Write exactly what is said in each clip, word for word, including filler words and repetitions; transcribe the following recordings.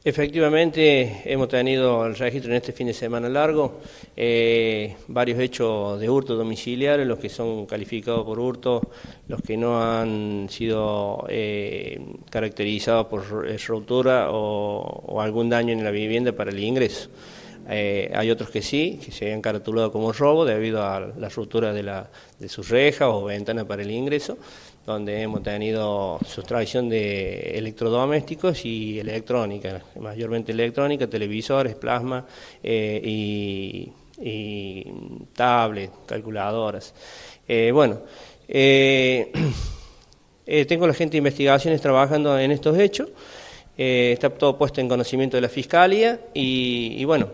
Efectivamente, hemos tenido el registro en este fin de semana largo, eh, varios hechos de hurto domiciliario, los que son calificados por hurto, los que no han sido eh, caracterizados por rotura o, o algún daño en la vivienda para el ingreso. Eh, hay otros que sí, que se han caratulado como robo debido a la ruptura de, la, de sus rejas o ventanas para el ingreso, donde hemos tenido sustracción de electrodomésticos y electrónica, mayormente electrónica, televisores, plasma eh, y, y tablets, calculadoras. Eh, bueno, eh, eh, tengo la gente de investigaciones trabajando en estos hechos, eh, está todo puesto en conocimiento de la Fiscalía y, y bueno,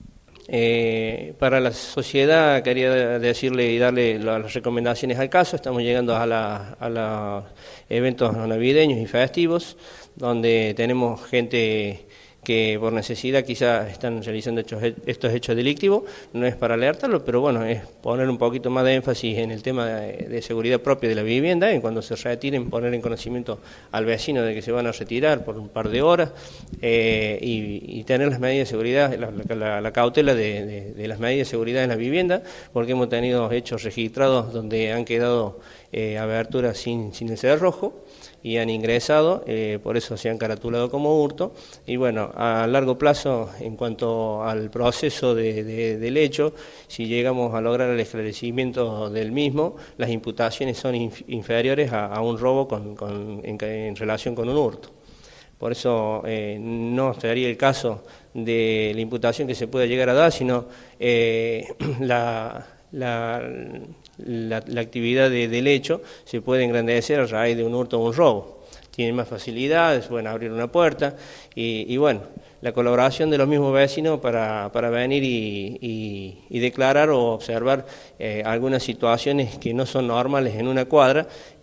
Eh, para la sociedad quería decirle y darle las recomendaciones al caso. Estamos llegando a, la, a los eventos navideños y festivos, donde tenemos gente que por necesidad quizás están realizando hechos, estos hechos delictivos. No es para alertarlo, pero bueno, es poner un poquito más de énfasis en el tema de, de seguridad propia de la vivienda, en cuando se retiren poner en conocimiento al vecino de que se van a retirar por un par de horas eh, y, y tener las medidas de seguridad, la, la, la cautela de, de, de las medidas de seguridad en la vivienda, porque hemos tenido hechos registrados donde han quedado eh, aberturas sin, sin el cerrojo y han ingresado, eh, por eso se han caratulado como hurto. Y bueno, a largo plazo, en cuanto al proceso de, de, del hecho, si llegamos a lograr el esclarecimiento del mismo, las imputaciones son inf inferiores a, a un robo con, con, en, en relación con un hurto. Por eso eh, no sería el caso de la imputación que se pueda llegar a dar, sino eh, la... la La, la actividad de, del hecho se puede engrandecer a raíz de un hurto o un robo. Tienen más facilidades, pueden abrir una puerta y, y bueno, la colaboración de los mismos vecinos para, para venir y, y, y declarar o observar eh, algunas situaciones que no son normales en una cuadra.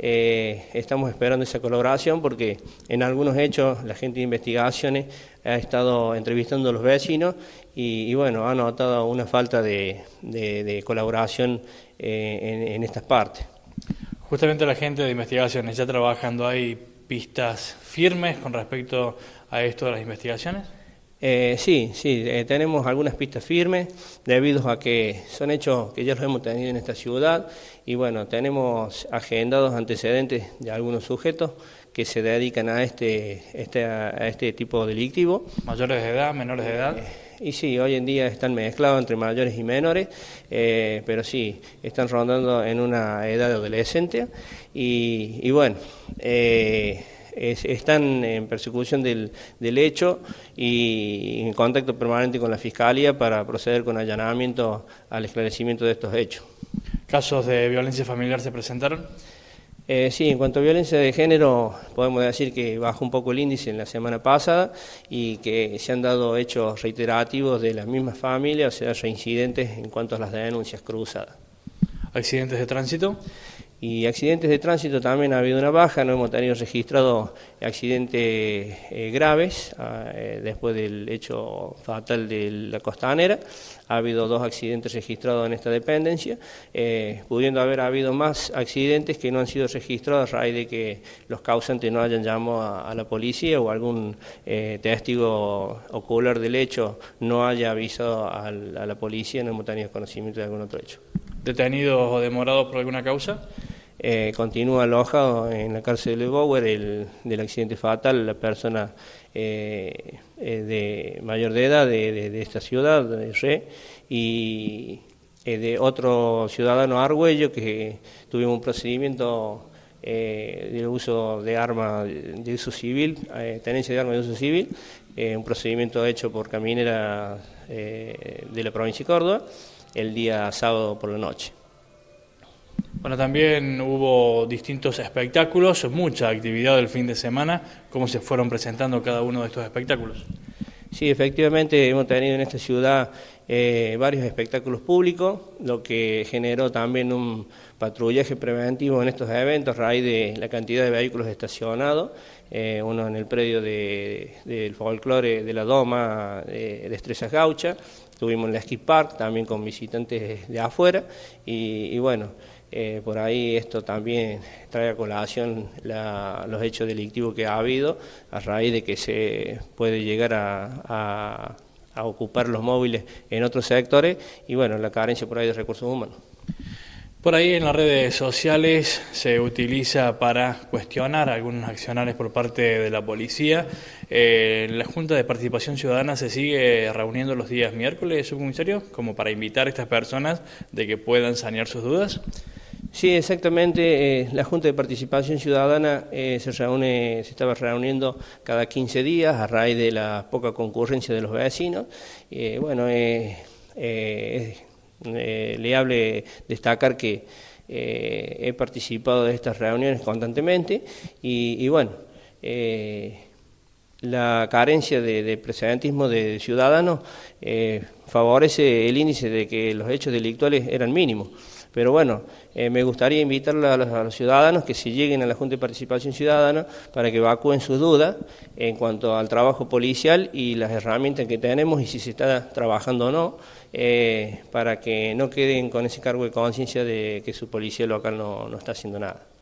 Eh, estamos esperando esa colaboración porque en algunos hechos la gente de investigaciones ha estado entrevistando a los vecinos y, y bueno, ha notado una falta de, de, de colaboración eh, en, en estas partes. Justamente la gente de investigaciones, ¿ya trabajando hay pistas firmes con respecto a esto de las investigaciones? Eh, sí, sí, eh, tenemos algunas pistas firmes debido a que son hechos que ya los hemos tenido en esta ciudad y bueno, tenemos agendados antecedentes de algunos sujetos que se dedican a este, este, a este tipo delictivo. ¿Mayores de edad, menores de edad? Eh, y sí, hoy en día están mezclados entre mayores y menores, eh, pero sí, están rondando en una edad adolescente y, y bueno, eh, Es, están en persecución del, del hecho y en contacto permanente con la Fiscalía para proceder con allanamiento al esclarecimiento de estos hechos. ¿Casos de violencia familiar se presentaron? Eh, sí, en cuanto a violencia de género, podemos decir que bajó un poco el índice en la semana pasada y que se han dado hechos reiterativos de las mismas familias, o sea, reincidentes en cuanto a las denuncias cruzadas. ¿Accidentes de tránsito? Y accidentes de tránsito también ha habido una baja, no hemos tenido registrados accidentes eh, graves eh, después del hecho fatal de la Costanera. Ha habido dos accidentes registrados en esta dependencia, eh, pudiendo haber habido más accidentes que no han sido registrados a raíz de que los causantes no hayan llamado a, a la policía o algún eh, testigo ocular del hecho no haya avisado a, a la policía, no hemos tenido conocimiento de algún otro hecho. ¿Detenidos o demorados por alguna causa? Eh, continúa alojado en la cárcel de Bower el, del accidente fatal, la persona eh, eh, de mayor de edad de, de, de esta ciudad, de Re, y eh, de otro ciudadano argüello que tuvimos un procedimiento eh, de uso de arma de uso civil, eh, tenencia de arma de uso civil, eh, un procedimiento hecho por caminera eh, de la provincia de Córdoba, el día sábado por la noche. Bueno, también hubo distintos espectáculos, mucha actividad del fin de semana. ¿Cómo se fueron presentando cada uno de estos espectáculos? Sí, efectivamente hemos tenido en esta ciudad eh, varios espectáculos públicos, lo que generó también un patrullaje preventivo en estos eventos a raíz de la cantidad de vehículos estacionados, eh, uno en el predio de, de, del folclore de la Doma de Destrezas Gaucha, tuvimos en la Ski Park también con visitantes de afuera y, y bueno, eh, por ahí esto también trae a colación la, los hechos delictivos que ha habido a raíz de que se puede llegar a, a, a ocupar los móviles en otros sectores y bueno, la carencia por ahí de recursos humanos. Por ahí en las redes sociales se utiliza para cuestionar algunos accionarios por parte de la policía. Eh, la Junta de Participación Ciudadana se sigue reuniendo los días miércoles, subcomisario, como para invitar a estas personas de que puedan sanear sus dudas. Sí, exactamente. Eh, la Junta de Participación Ciudadana eh, se reúne, se estaba reuniendo cada quince días a raíz de la poca concurrencia de los vecinos. Eh, bueno, eh, eh, Eh, le hable destacar que eh, he participado de estas reuniones constantemente y, y bueno, eh, la carencia de, de precedentismo de ciudadanos eh, favorece el índice de que los hechos delictuales eran mínimos. Pero bueno, eh, me gustaría invitar a los, a los ciudadanos que se lleguen a la Junta de Participación Ciudadana para que evacúen sus dudas en cuanto al trabajo policial y las herramientas que tenemos y si se está trabajando o no, eh, para que no queden con ese cargo de conciencia de que su policía local no, no está haciendo nada.